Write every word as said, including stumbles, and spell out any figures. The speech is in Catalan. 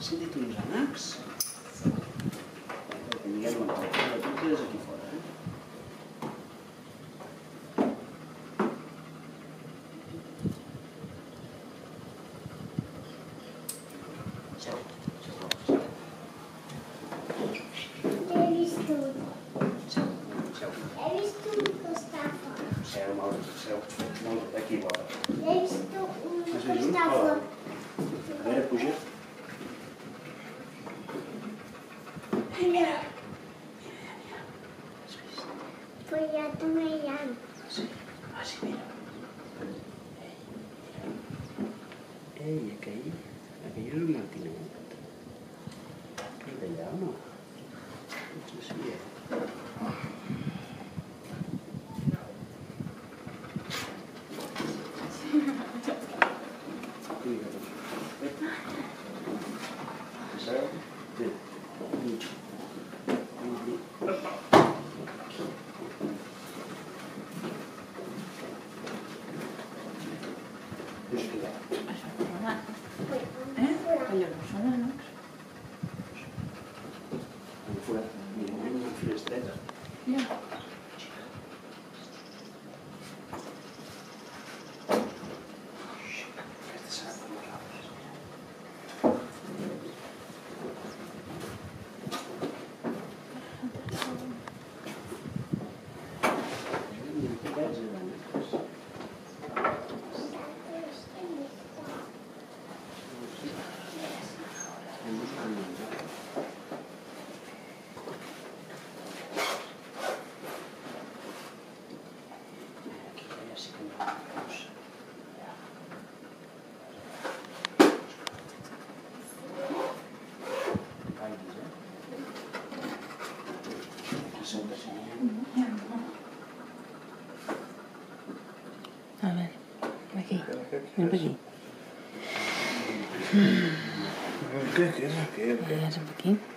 Has sentit uns ànecs? Que Miguel no pot, però tu quedes aquí fora, eh? Seu, seu, seu. He vist un. Seu, seu. He vist un que està fora. Seu, Mauro, seu. Molt aquí vora. He vist un Has que vist un? està Hola. fora. A veure, puja. Mira. Però jo també hi ha. Sí, ah, sí, mira. Ei, ei, aquell, aquell és un martinet. Aquell d'allà, home. No sé si és. Vinga, doncs. Passeu. Bé, mig. Deixa quedar. Això no sona. Eh? Allò no sona, no? Un forat. Mira, una finestreta. Ja. Aquesta serà per nosaltres. Mira, que bells eren, eh? Hem buscat menjar. Aquí ja sí que no hi ha veus. Caiguis, eh? Que sempre s'hi ha. A ver, aquí. Ven per aquí. Què, què és aquest? Veies per aquí.